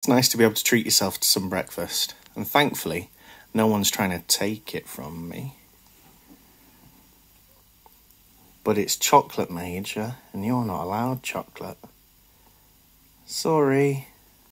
nice to be able to treat yourself to some breakfast. And thankfully, no one's trying to take it from me. But it's chocolate, Major, and you're not allowed chocolate. Sorry.